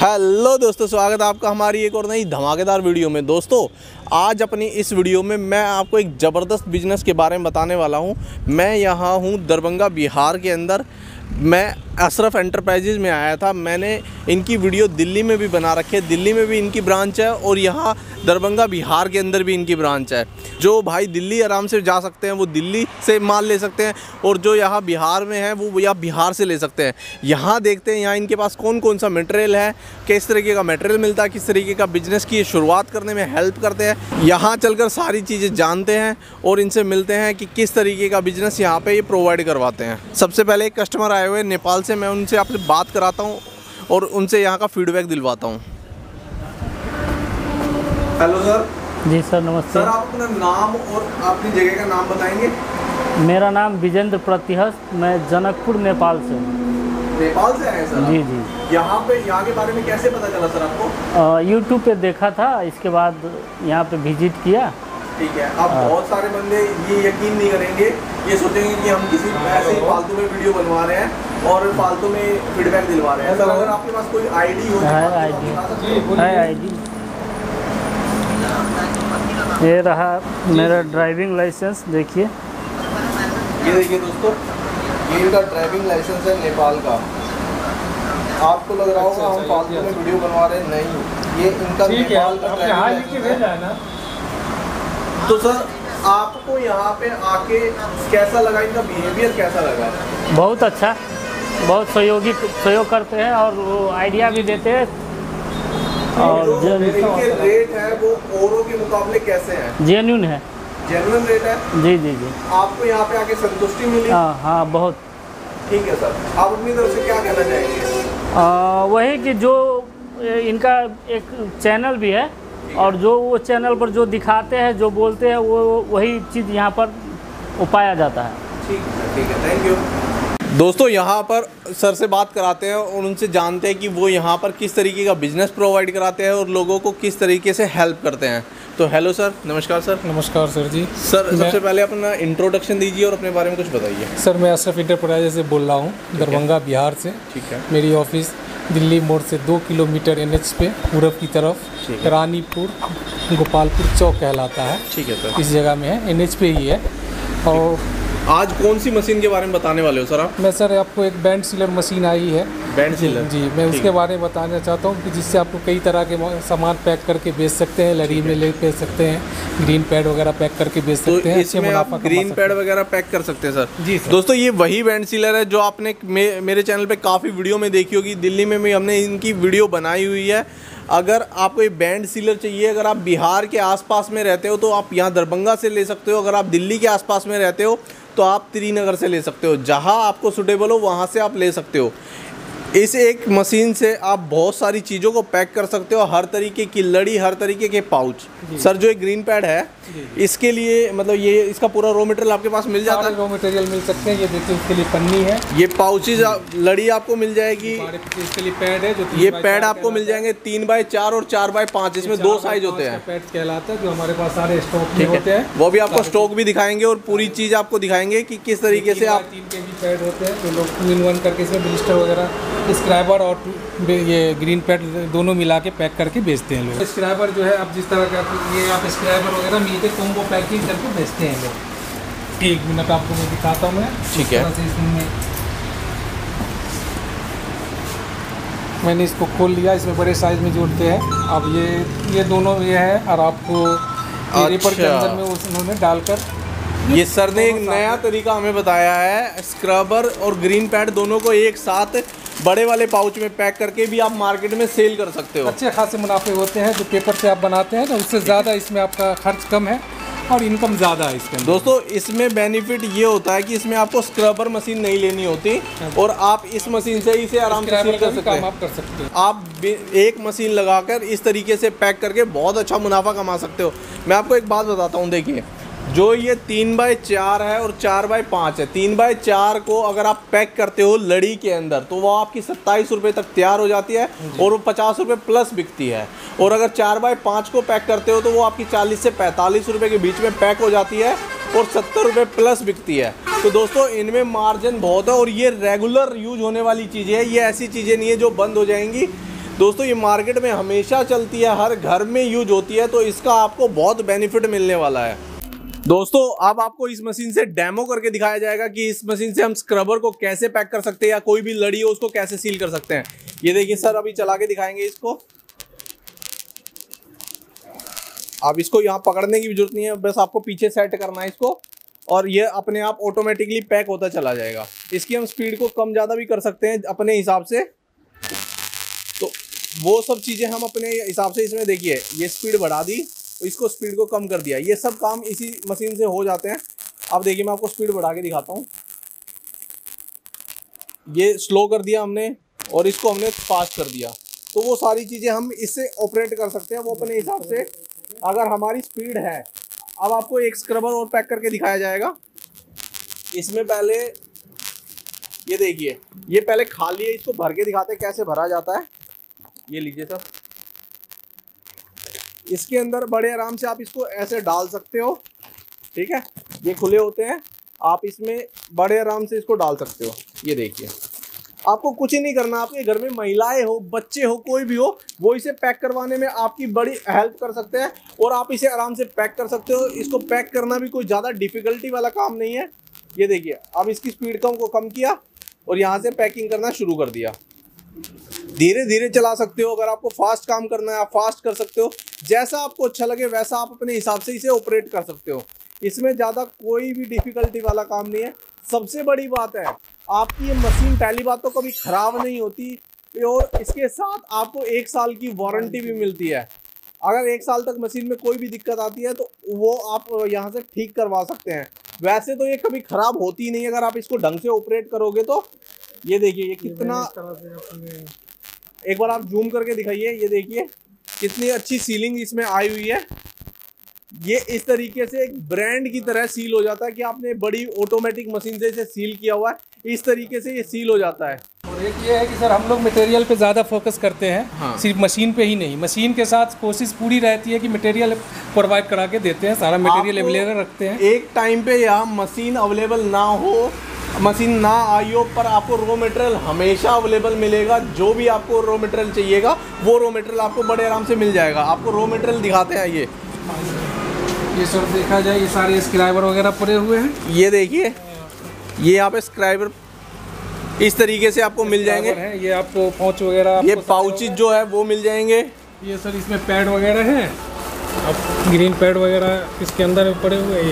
Hello दोस्तों, स्वागत है आपका हमारी एक और नई धमाकेदार वीडियो में। दोस्तों, आज अपनी इस वीडियो में मैं आपको एक ज़बरदस्त बिजनेस के बारे में बताने वाला हूं। मैं यहाँ हूं दरभंगा, बिहार के अंदर। मैं अशरफ एंटरप्राइजेज़ में आया था। मैंने इनकी वीडियो दिल्ली में भी बना रखी है। दिल्ली में भी इनकी ब्रांच है और यहाँ दरभंगा, बिहार के अंदर भी इनकी ब्रांच है। जो भाई दिल्ली आराम से जा सकते हैं वो दिल्ली से माल ले सकते हैं, और जो यहाँ बिहार में है वो यहाँ बिहार से ले सकते हैं। यहाँ देखते हैं यहाँ इनके पास कौन कौन सा मटेरियल है, किस तरीके का मटेरियल मिलता है, किस तरीके का बिजनेस की शुरुआत करने में हेल्प करते हैं। यहाँ चलकर सारी चीज़ें जानते हैं और इनसे मिलते हैं कि किस तरीके का बिजनेस यहाँ पे ये प्रोवाइड करवाते हैं। सबसे पहले एक कस्टमर आए हुए नेपाल से, मैं उनसे आपसे बात कराता हूँ और उनसे यहाँ का फीडबैक दिलवाता हूँ। Hello sir. जी सर, नमस्ते। सर, आप अपना नाम और अपनी जगह का नाम बताएंगे? मेरा नाम विजेंद्र प्रतिहस्त, मैं जनकपुर नेपाल से हूँ। नेपाल से आए सर? जी जी। यहाँ के बारे में कैसे पता चला सर आपको? यूट्यूब पे देखा था, इसके बाद यहाँ पे विजिट किया। ठीक है। अब बहुत सारे बंदे ये यकीन नहीं करेंगे, ये सोचेंगे कि हम किसी ऐसे ही फालतू में वीडियो बनवा रहे हैं और फालतू में फीडबैक दिलवा रहे हैं। सर, अगर आपके पास कोई आईडी हो है आईडी, ये रहा मेरा ड्राइविंग लाइसेंस। देखिए, ये देखिए दोस्तों, ये इनका ड्राइविंग लाइसेंस है नेपाल का। आपको लग रहा होगा हम फालतू में वीडियो बनवा रहे हैं, नहीं, ये इनका नेपाल का ड्राइविंग लाइसेंस है। तो सर, आपको यहाँ पे आके कैसा लगा, इनका बिहेवियर कैसा लगा? बहुत अच्छा, बहुत सहयोग करते हैं और वो आइडिया भी देते हैं। और जो इनके रेट है वो औरों के मुकाबले कैसे हैं? जेन्युइन है। जेन्युइन रेट है? जी जी जी। आपको यहाँ पे आके संतुष्टि मिली? हाँ, बहुत। ठीक है सर, आप अपनी तरफ से क्या कहना चाहेंगे? वही कि जो इनका एक चैनल भी है और जो वो चैनल पर जो दिखाते हैं, जो बोलते हैं, वो वही चीज़ यहाँ पर पाया जाता है। ठीक है, ठीक है, थैंक यू। दोस्तों, यहाँ पर सर से बात कराते हैं और उनसे जानते हैं कि वो यहाँ पर किस तरीके का बिजनेस प्रोवाइड कराते हैं और लोगों को किस तरीके से हेल्प करते हैं। तो हेलो सर, नमस्कार सर। नमस्कार सर जी। सर, सबसे पहले अपना इंट्रोडक्शन दीजिए और अपने बारे में कुछ बताइए। सर, मैं अशरफ एंटरप्राइजेज से बोल रहा हूँ, दरभंगा, बिहार से। ठीक है। मेरी ऑफिस दिल्ली मोड़ से 2 किलोमीटर NH पे पूरब की तरफ रानीपुर गोपालपुर चौक कहलाता है। ठीक है सर। इस जगह में है, NH पे ही है। और आज कौन सी मशीन के बारे में बताने वाले हो सर आप? मैं सर आपको एक बैंड सीलर मशीन आई है। Band sealer? जी, मैं उसके बारे में बताना चाहता हूँ कि जिससे आपको कई तरह के सामान पैक करके बेच सकते हैं। लड़ी में ले बेच सकते हैं, ग्रीन पैड वगैरह पैक करके बेच सकते हैं। इसमें आप ग्रीन पैड वगैरह पैक कर सकते हैं सर? जी सर। दोस्तों, ये वही बैंड सीलर है जो आपने मेरे चैनल पे काफ़ी वीडियो में देखी होगी। दिल्ली में भी हमने इनकी वीडियो बनाई हुई है। अगर आपको ये बैंड सीलर चाहिए, अगर आप बिहार के आसपास में रहते हो तो आप यहाँ दरभंगा से ले सकते हो। अगर आप दिल्ली के आसपास में रहते हो तो आप त्रिनगर से ले सकते हो। जहाँ आपको सूटेबल हो वहाँ से आप ले सकते हो। इस एक मशीन से आप बहुत सारी चीज़ों को पैक कर सकते हो, हर तरीके की लड़ी, हर तरीके के पाउच। सर, जो एक ग्रीन पैड है, इसके लिए मतलब ये इसका पूरा रॉ मटेरियल आपके पास मिल जाता है? रॉ मटेरियल मिल सकते हैं। ये देखिए, इसके लिए पन्नी है, ये पाउचेज लड़ी आपको मिल जाएगी। इसके लिए पैड है, जो ये पैड आपको मिल जाएंगे 3x4 और 4x5। इसमें 2 साइज होते हैं। पैड कहलाता है, जो हमारे पास सारे स्टॉक में होते हैं। वो भी आपको स्टॉक भी दिखाएंगे और पूरी चीज़ आपको दिखाएंगे कि किस तरीके से आप 3 kg पैड होते हैं, जो लोग 2-in-1 करके इसमें ब्लिस्टर वगैरह, स्क्रैबर और ये ग्रीन पैड दोनों मिला के पैक करके बेचते हैं लोग। स्क्रैबर जो है, आप जिस तरह का ये आप स्क्रैबर वगैरह मिलके कॉम्बो पैकिंग करके बेचते हैं लोग। 1 मिनट आपको मैं दिखाता हूँ। मैं ठीक है। मैंने इसको खोल लिया, इसमें बड़े साइज में जोड़ते हैं। अब ये दोनों ये है, और आपको पेपर के अंदर में उन्होंने डालकर, ये सर ने एक नया तरीका हमें बताया है। स्क्रबर और ग्रीन पैड दोनों को एक साथ बड़े वाले पाउच में पैक करके भी आप मार्केट में सेल कर सकते हो। अच्छे खासे मुनाफे होते हैं। जो पेपर से आप बनाते हैं ना, उससे ज़्यादा इसमें आपका खर्च कम है और इनकम ज़्यादा है इसके। दोस्तों, इसमें बेनिफिट ये होता है कि इसमें आपको स्क्रबर मशीन नहीं लेनी होती और आप इस मशीन से इसे आराम से सील कर सकते हैं। आप कर सकते हैं। आप एक मशीन लगाकर इस तरीके से पैक करके बहुत अच्छा मुनाफा कमा सकते हो। मैं आपको एक बात बताता हूँ, देखिए, जो ये 3x4 है और 4x5 है। 3x4 को अगर आप पैक करते हो लड़ी के अंदर तो वो आपकी 27 रुपये तक तैयार हो जाती है और वो 50 रुपये प्लस बिकती है। और अगर 4x5 को पैक करते हो तो वो आपकी 40 से 45 रुपये के बीच में पैक हो जाती है और 70 रुपये प्लस बिकती है। तो दोस्तों, इनमें मार्जिन बहुत है और ये रेगुलर यूज होने वाली चीज़ें है। ये ऐसी चीज़ें नहीं है जो बंद हो जाएंगी। दोस्तों ये मार्केट में हमेशा चलती है, हर घर में यूज होती है, तो इसका आपको बहुत बेनिफिट मिलने वाला है। दोस्तों अब आपको इस मशीन से डेमो करके दिखाया जाएगा कि इस मशीन से हम स्क्रबर को कैसे पैक कर सकते हैं या कोई भी लड़ी हो उसको कैसे सील कर सकते हैं। ये देखिए सर, अभी चला के दिखाएंगे इसको। अब इसको यहाँ पकड़ने की भी जरूरत नहीं है, बस आपको पीछे सेट करना है इसको और ये अपने आप ऑटोमेटिकली पैक होता चला जाएगा। इसकी हम स्पीड को कम ज़्यादा भी कर सकते हैं अपने हिसाब से, तो वो सब चीज़ें हम अपने हिसाब से इसमें देखिए ये स्पीड बढ़ा दी, इसको स्पीड को कम कर दिया, ये सब काम इसी मशीन से हो जाते हैं। अब देखिए मैं आपको स्पीड बढ़ा के दिखाता हूँ। ये स्लो कर दिया हमने और इसको हमने फास्ट कर दिया, तो वो सारी चीज़ें हम इससे ऑपरेट कर सकते हैं वो अपने हिसाब से, अगर हमारी स्पीड है। अब आपको एक स्क्रबर और पैक करके दिखाया जाएगा। इसमें पहले ये देखिए, ये पहले खाली है, इसको भर के दिखाते हैं कैसे भरा जाता है। ये लीजिए सर, इसके अंदर बड़े आराम से आप इसको ऐसे डाल सकते हो, ठीक है। ये खुले होते हैं, आप इसमें बड़े आराम से इसको डाल सकते हो। ये देखिए, आपको कुछ ही नहीं करना, आपके घर में महिलाएं हो, बच्चे हो, कोई भी हो, वो इसे पैक करवाने में आपकी बड़ी हेल्प कर सकते हैं और आप इसे आराम से पैक कर सकते हो। इसको पैक करना भी कोई ज़्यादा डिफिकल्टी वाला काम नहीं है। ये देखिए, अब इसकी स्पीड को कम किया और यहाँ से पैकिंग करना शुरू कर दिया। धीरे धीरे चला सकते हो, अगर आपको फास्ट काम करना है आप फास्ट कर सकते हो, जैसा आपको अच्छा लगे वैसा आप अपने हिसाब से इसे ऑपरेट कर सकते हो। इसमें ज़्यादा कोई भी डिफिकल्टी वाला काम नहीं है। सबसे बड़ी बात है, आपकी ये मशीन पहली बात तो कभी ख़राब नहीं होती और इसके साथ आपको 1 साल की वारंटी भी मिलती है। अगर 1 साल तक मशीन में कोई भी दिक्कत आती है तो वो आप यहाँ से ठीक करवा सकते हैं। वैसे तो ये कभी ख़राब होती ही नहीं अगर आप इसको ढंग से ऑपरेट करोगे तो। ये देखिए ये कितना, एक बार आप जूम करके दिखाइए, ये देखिए कितनी अच्छी सीलिंग इसमें आई हुई है। ये इस तरीके से एक ब्रांड की तरह सील हो जाता है कि आपने बड़ी ऑटोमेटिक मशीन से इसे सील किया हुआ है, इस तरीके से ये सील हो जाता है। और एक ये है कि सर हम लोग मटेरियल पे ज़्यादा फोकस करते हैं। हाँ। सिर्फ मशीन पे ही नहीं, मशीन के साथ कोशिश पूरी रहती है कि मटेरियल प्रोवाइड करा के देते हैं, सारा मटेरियल अवेलेबल रखते हैं। एक टाइम पे यहाँ मशीन अवेलेबल ना हो, मशीन ना आई हो, पर आपको रॉ मटेरियल हमेशा अवेलेबल मिलेगा। जो भी आपको रॉ मटेरियल चाहिएगा वो रॉ मटेरियल आपको बड़े आराम से मिल जाएगा। आपको रॉ मटेरियल दिखाते हैं। ये सर देखा जाए ये सारे स्क्राइबर वगैरह पड़े हुए हैं। ये देखिए, ये यहाँ पे स्क्राइबर इस तरीके से आपको मिल जाएंगे। ये आपको पाउच वगैरह, ये पाउचेज जो है वो मिल जाएंगे। ये सर इसमें पैड वगैरह हैं, अब ग्रीन पैड वगैरह इसके अंदर पड़े हुए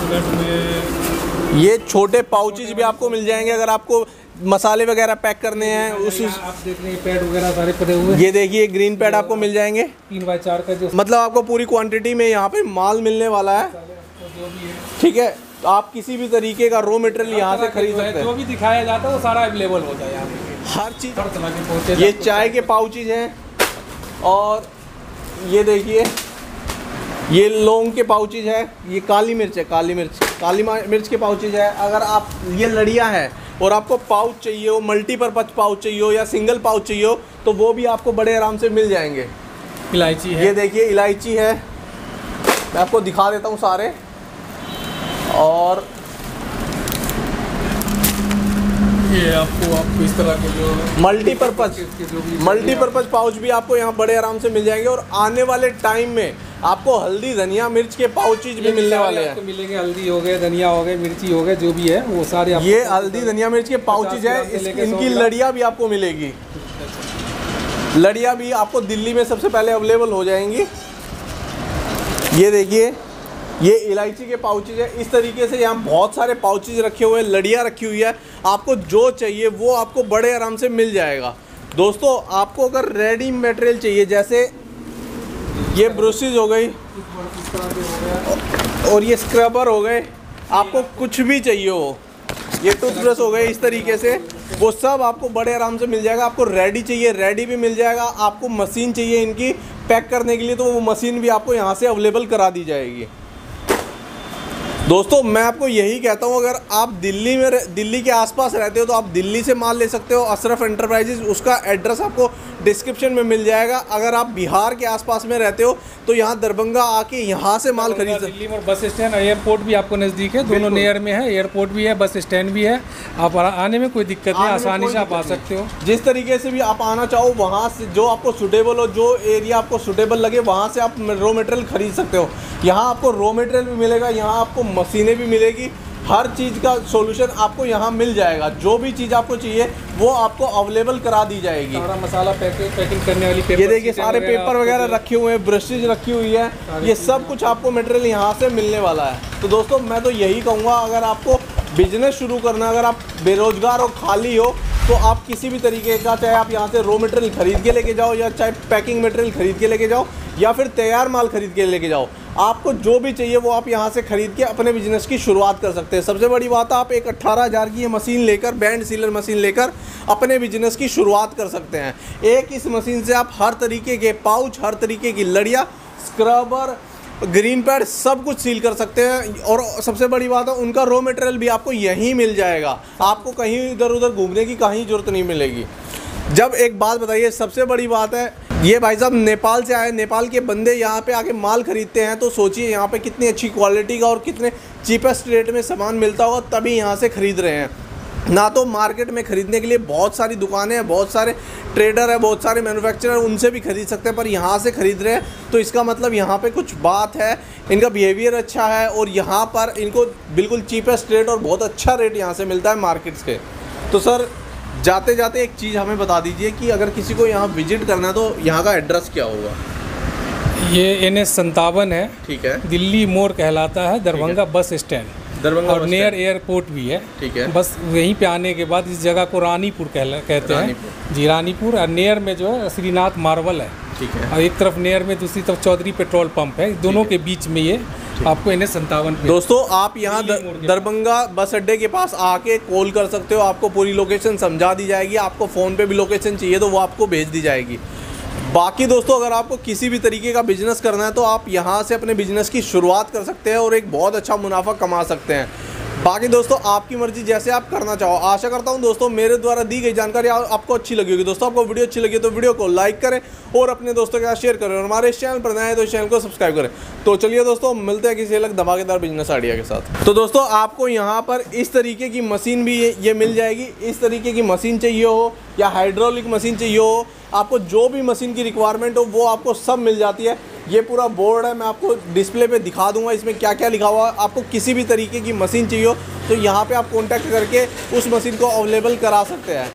हैं। ये छोटे पाउचेज भी आपको मिल जाएंगे अगर आपको मसाले वगैरह पैक करने हैं। उस आप देख रहे हैं पैड वगैरह सारे पड़े हुए हैं। ये देखिए ग्रीन पैड आपको मिल जाएंगे 3x4 का, जो मतलब आपको पूरी क्वांटिटी में यहाँ पे माल मिलने वाला है, ठीक है। तो आप किसी भी तरीके का रॉ मटेरियल यहाँ से खरीद सकते हैं। जो भी दिखाया जाता है वो सारा अवेलेबल होता है यहाँ पे, हर चीज़। ये चाय के पाउचेज हैं और ये देखिए ये लौंग के पाउचेज है। ये काली मिर्च है, काली मिर्च के पाउचेज है। अगर आप ये लड़ियाँ हैं और आपको पाउच चाहिए हो, मल्टीपर्पज पाउच चाहिए हो या सिंगल पाउच चाहिए हो, तो वो भी आपको बड़े आराम से मिल जाएंगे। इलायची है, ये देखिए इलायची है, मैं आपको दिखा देता हूँ सारे। और ये आपको इस तरह के जो मल्टीपर्पज पाउच भी आपको यहाँ बड़े आराम से मिल जाएंगे। और आने वाले टाइम में आपको हल्दी, धनिया, मिर्च के पाउचेज भी मिलने वाले हैं। मिलेंगे, हल्दी हो गए, धनिया हो गए, मिर्ची हो गए, जो भी है वो सारे। ये हल्दी, धनिया, मिर्च के पाउचेज है। इनकी लड़ियाँ भी आपको मिलेगी। लड़ियाँ भी आपको दिल्ली में सबसे पहले अवेलेबल हो जाएंगी। ये देखिए ये इलायची के पाउचेज है। इस तरीके से यहाँ बहुत सारे पाउचेज रखे हुए हैं, लड़ियाँ रखी हुई है। आपको जो चाहिए वो आपको बड़े आराम से मिल जाएगा। दोस्तों आपको अगर रेडी मटेरियल चाहिए, जैसे ये ब्रशेज हो गई और ये स्क्रबर हो गए, आपको कुछ भी चाहिए हो, ये टूथब्रश हो गए, इस तरीके से वो सब आपको बड़े आराम से मिल जाएगा। आपको रेडी चाहिए, रेडी भी मिल जाएगा। आपको मशीन चाहिए इनकी पैक करने के लिए, तो वो मशीन भी आपको यहाँ से अवेलेबल करा दी जाएगी। दोस्तों मैं आपको यही कहता हूँ, अगर आप दिल्ली के आसपास रहते हो तो आप दिल्ली से माल ले सकते हो। अशरफ एंटरप्राइजेज, उसका एड्रेस आपको डिस्क्रिप्शन में मिल जाएगा। अगर आप बिहार के आसपास में रहते हो तो यहाँ दरभंगा आके यहाँ से माल खरीद सकते। दिल्ली में बस स्टैंड, एयरपोर्ट भी आपको नज़दीक है, दोनों नियर में है। एयरपोर्ट भी है, बस स्टैंड भी है। आप आने में कोई दिक्कत नहीं, आसानी से आप आ सकते हो। जिस तरीके से भी आप आना चाहो वहाँ से, जो आपको सूटेबल हो, जो एरिया आपको सूटेबल लगे, वहाँ से आप रॉ मटेरियल खरीद सकते हो। यहाँ आपको रॉ मटेरियल भी मिलेगा, यहाँ आपको मशीनें भी मिलेगी, हर चीज़ का सॉल्यूशन आपको यहाँ मिल जाएगा। जो भी चीज़ आपको चाहिए वो आपको अवेलेबल करा दी जाएगी। सारा मसाला पैकिंग करने वाली पेपर, ये देखिए सारे पेपर वगैरह रखे हुए हैं, ब्रशेज रखी हुई है, ये सब कुछ आपको मटेरियल यहाँ से मिलने वाला है। तो दोस्तों मैं तो यही कहूँगा, अगर आपको बिजनेस शुरू करना, अगर आप बेरोजगार हो, खाली हो, तो आप किसी भी तरीके का, चाहे आप यहाँ से रॉ मटेरियल खरीद के लेके जाओ, या चाहे पैकिंग मटेरियल खरीद के लेके जाओ, या फिर तैयार माल खरीद के लेके जाओ, आपको जो भी चाहिए वो आप यहाँ से खरीद के अपने बिजनेस की शुरुआत कर सकते हैं। सबसे बड़ी बात है, आप एक 18,000 की ये मशीन लेकर, बैंड सीलर मशीन लेकर अपने बिजनेस की शुरुआत कर सकते हैं। एक इस मशीन से आप हर तरीके के पाउच, हर तरीके की लड़ियाँ, स्क्रबर, ग्रीन पैड सब कुछ सील कर सकते हैं। और सबसे बड़ी बात है, उनका रॉ मटेरियल भी आपको यहीं मिल जाएगा, आपको कहीं इधर उधर घूमने की कहीं ज़रूरत नहीं मिलेगी। जब एक बात बताइए, सबसे बड़ी बात है, ये भाई साहब नेपाल से आए, नेपाल के बंदे यहाँ पे आके माल खरीदते हैं, तो सोचिए यहाँ पे कितनी अच्छी क्वालिटी का और कितने चीपेस्ट रेट में सामान मिलता होगा, तभी यहाँ से ख़रीद रहे हैं। ना तो मार्केट में ख़रीदने के लिए बहुत सारी दुकानें हैं, बहुत सारे ट्रेडर हैं, बहुत सारे मैन्युफैक्चरर, उनसे भी खरीद सकते हैं, पर यहाँ से ख़रीद रहे हैं तो इसका मतलब यहाँ पे कुछ बात है, इनका बिहेवियर अच्छा है, और यहाँ पर इनको बिल्कुल चीपेस्ट रेट और बहुत अच्छा रेट यहाँ से मिलता है मार्केट्स के। तो सर जाते जाते एक चीज़ हमें बता दीजिए कि अगर किसी को यहाँ विजिट करना है तो यहाँ का एड्रेस क्या होगा? ये NH57 है, ठीक है, दिल्ली मोड़ कहलाता है, दरभंगा बस स्टैंड, दरभंगा और नियर एयरपोर्ट भी है, ठीक है। बस वहीं पे आने के बाद इस जगह को रानीपुर कहते हैं जी, रानीपुर। और नियर में जो है श्रीनाथ मार्बल है, ठीक है, और एक तरफ नियर में, दूसरी तरफ चौधरी पेट्रोल पंप है, दोनों के बीच में ये आपको NH57 पे। दोस्तों आप यहाँ दरभंगा बस अड्डे के पास आके कॉल कर सकते हो, आपको पूरी लोकेशन समझा दी जाएगी। आपको फ़ोन पे भी लोकेशन चाहिए तो वो आपको भेज दी जाएगी। बाकी दोस्तों अगर आपको किसी भी तरीके का बिजनेस करना है तो आप यहाँ से अपने बिजनेस की शुरुआत कर सकते हैं और एक बहुत अच्छा मुनाफा कमा सकते हैं। बाकी दोस्तों आपकी मर्जी, जैसे आप करना चाहो। आशा करता हूं दोस्तों मेरे द्वारा दी गई जानकारी आपको अच्छी लगी होगी। दोस्तों आपको वीडियो अच्छी लगी तो वीडियो को लाइक करें और अपने दोस्तों के साथ शेयर करें, और हमारे इस चैनल पर नए हैं तो इस चैनल को सब्सक्राइब करें। तो चलिए दोस्तों मिलते हैं किसी अलग धमाकेदार बिजनेस आइडिया के साथ। तो दोस्तों आपको यहाँ पर इस तरीके की मशीन भी ये मिल जाएगी। इस तरीके की मशीन चाहिए हो या हाइड्रोलिक मशीन चाहिए हो, आपको जो भी मशीन की रिक्वायरमेंट हो वो आपको सब मिल जाती है। ये पूरा बोर्ड है, मैं आपको डिस्प्ले पे दिखा दूंगा इसमें क्या क्या लिखा हुआ है। आपको किसी भी तरीके की मशीन चाहिए हो तो यहाँ पे आप कांटेक्ट करके उस मशीन को अवेलेबल करा सकते हैं।